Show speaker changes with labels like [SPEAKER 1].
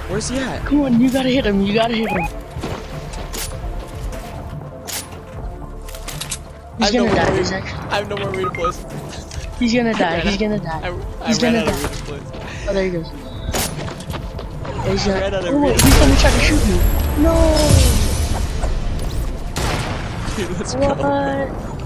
[SPEAKER 1] Where's he at?
[SPEAKER 2] Come on, you gotta hit him. You gotta hit him. He's gonna die.
[SPEAKER 1] I have no more redeploys.
[SPEAKER 2] He's gonna die. He's gonna die. He's gonna die. Oh, there he goes. He's gonna. Oh wait, he's gonna try to shoot me. No.
[SPEAKER 1] Dude, let's
[SPEAKER 2] What?
[SPEAKER 1] go.